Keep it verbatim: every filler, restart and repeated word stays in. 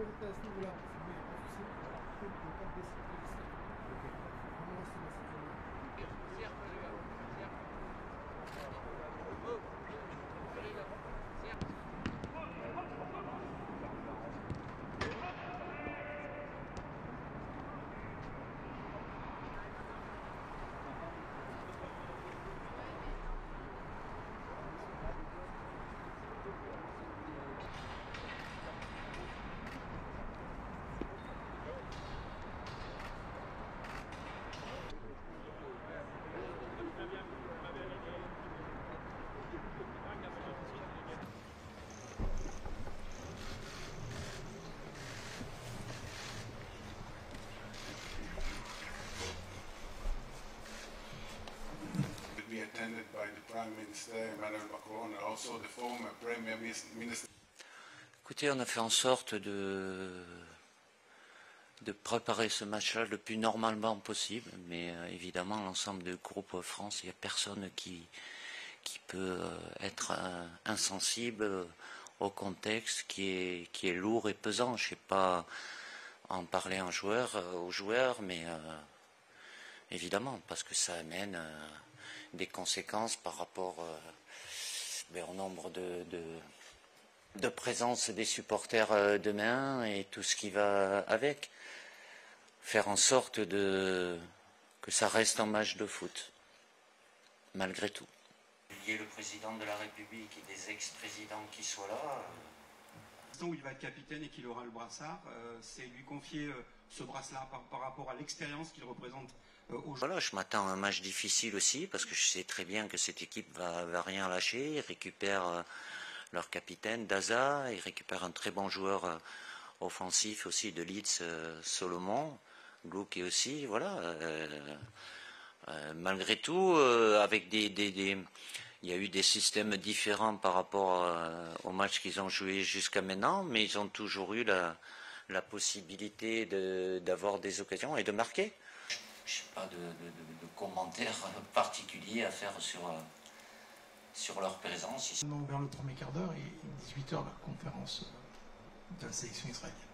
priorité à ce niveau-là. C'est mieux, pas de souci. Il ne faut pas baisser le risque. Ok. Vraiment rester dans cette zone-là. Be attended by the Prime Minister Emmanuel Macron and also the former Premier Minister. Écoutez, on a fait en sorte de, de préparer ce match-là le plus normalement possible, mais euh, évidemment, l'ensemble du groupe France, il n'y a personne qui, qui peut euh, être euh, insensible au contexte qui est, qui est lourd et pesant. Je ne sais pas en parler en joueur, euh, aux joueurs, mais euh, évidemment, parce que ça amène euh, des conséquences par rapport euh, ben, au nombre de, de, de présence des supporters euh, demain et tout ce qui va avec. Faire en sorte de, que ça reste un match de foot, malgré tout. Il y a le président de la République et des ex-présidents qui soient là. Où il va être capitaine et qu'il aura le brassard, euh, c'est lui confier euh, ce brassard par, par rapport à l'expérience qu'il représente euh, aujourd'hui. Voilà, je m'attends à un match difficile aussi, parce que je sais très bien que cette équipe va, va rien lâcher. Ils récupèrent euh, leur capitaine, Daza, ils récupèrent un très bon joueur euh, offensif aussi de Leeds, euh, Solomon, Gluck aussi, voilà. Euh, euh, malgré tout, euh, avec des, des, des... Il y a eu des systèmes différents par rapport euh, au match qu'ils ont joué jusqu'à maintenant, mais ils ont toujours eu la, la possibilité d'avoir des occasions et de marquer. Je n'ai pas de, de, de, de commentaires particuliers à faire sur, euh, sur leur présence. On a ouvert le premier quart d'heure et dix-huit heures la conférence de la sélection israélienne.